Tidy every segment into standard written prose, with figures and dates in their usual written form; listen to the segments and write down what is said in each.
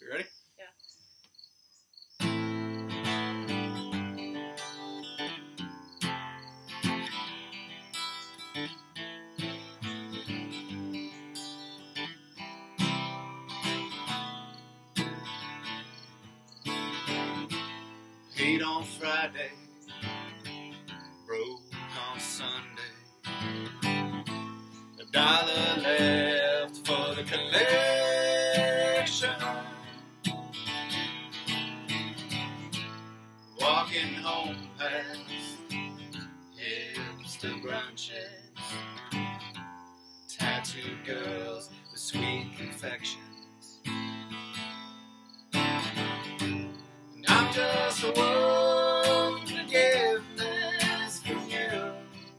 You ready? Yeah. Paid on Friday, broke on Sunday. $1 left for the collection. Walking home past hipster brunches, tattooed girls with sweet confections. And I'm just one forgiveness from you,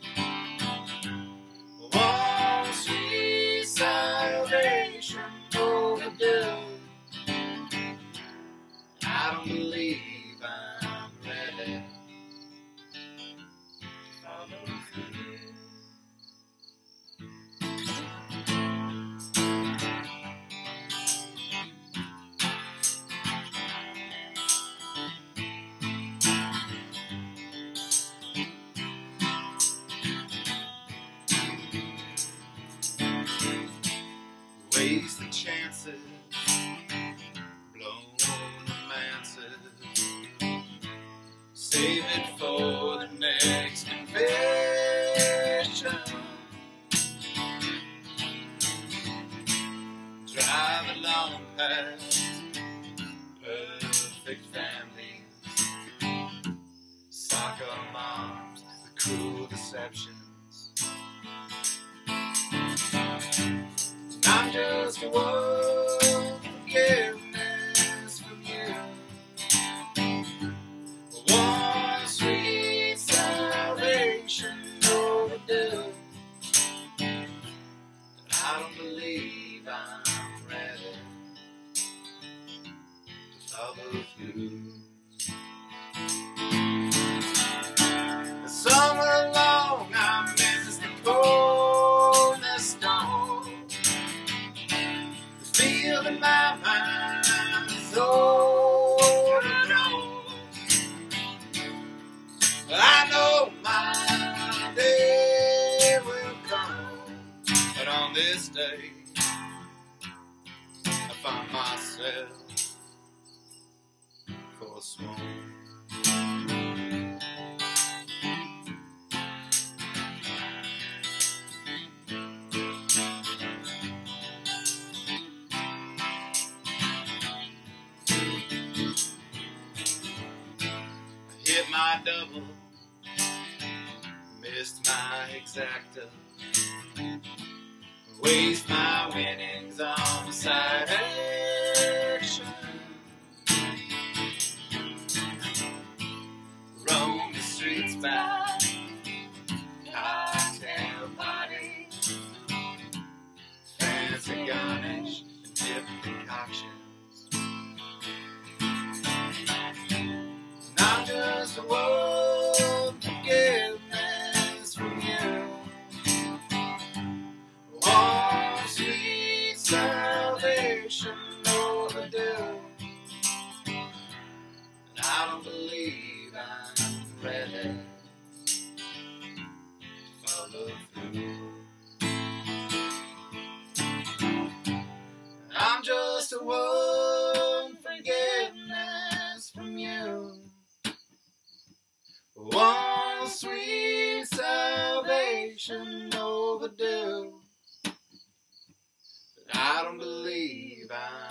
one sweet salvation overdue. I don't believe I'm ready to follow through. Waste the chances, blown romances, save it for the next confession. Drive along past perfect families, soccer moms with cruel deceptions. I'm just one forgiveness from you, one sweet salvation overdue. And I don't believe I'm ready to follow through. Somewhere along I missed the cornerstone. The field in my mind is overgrown. I know my day will come, but on this day I find myself forsworn. Hit my double, missed my exacta, waste my winnings on the side action. Roam the streets by cocktail parties, fancy garnish and dip concoctions. I'm just one forgiveness from you, one sweet salvation overdue. And I don't believe I'm ready to follow through. I'm just one forgiveness from you, one sweet salvation overdue. But I don't believe I'm